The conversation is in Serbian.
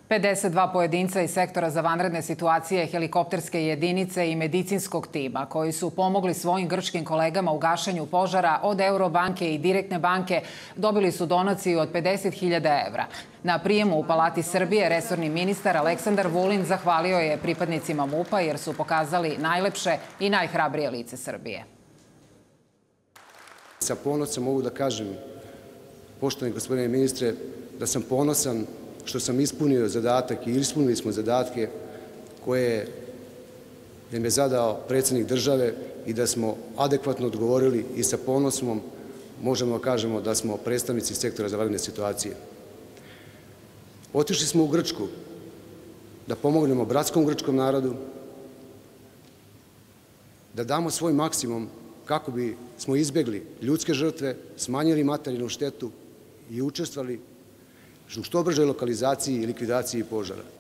52 pojedinca iz sektora za vanredne situacije, helikopterske jedinice i medicinskog tima koji su pomogli svojim grčkim kolegama u gašenju požara od Eurobanke i Direktne banke dobili su donaciju od 50.000 evra. Na prijemu u Palati Srbije resorni ministar Aleksandar Vulin zahvalio je pripadnicima MUP-a jer su pokazali najlepše i najhrabrije lice Srbije. Sa ponosom mogu da kažem, poštovani gospodine ministre, da sam ponosan što sam ispunio zadatak i ispunili smo zadatke koje nam je zadao predsjednik države i da smo adekvatno odgovorili i sa ponosom možemo da kažemo da smo predstavnici sektora za vanredne situacije. Otišli smo u Grčku da pomognemo bratskom grčkom narodu, da damo svoj maksimum kako bi smo izbjegli ljudske žrtve, smanjili materijalnu štetu i učestvovali u što bržoj lokalizaciji i likvidaciji požara.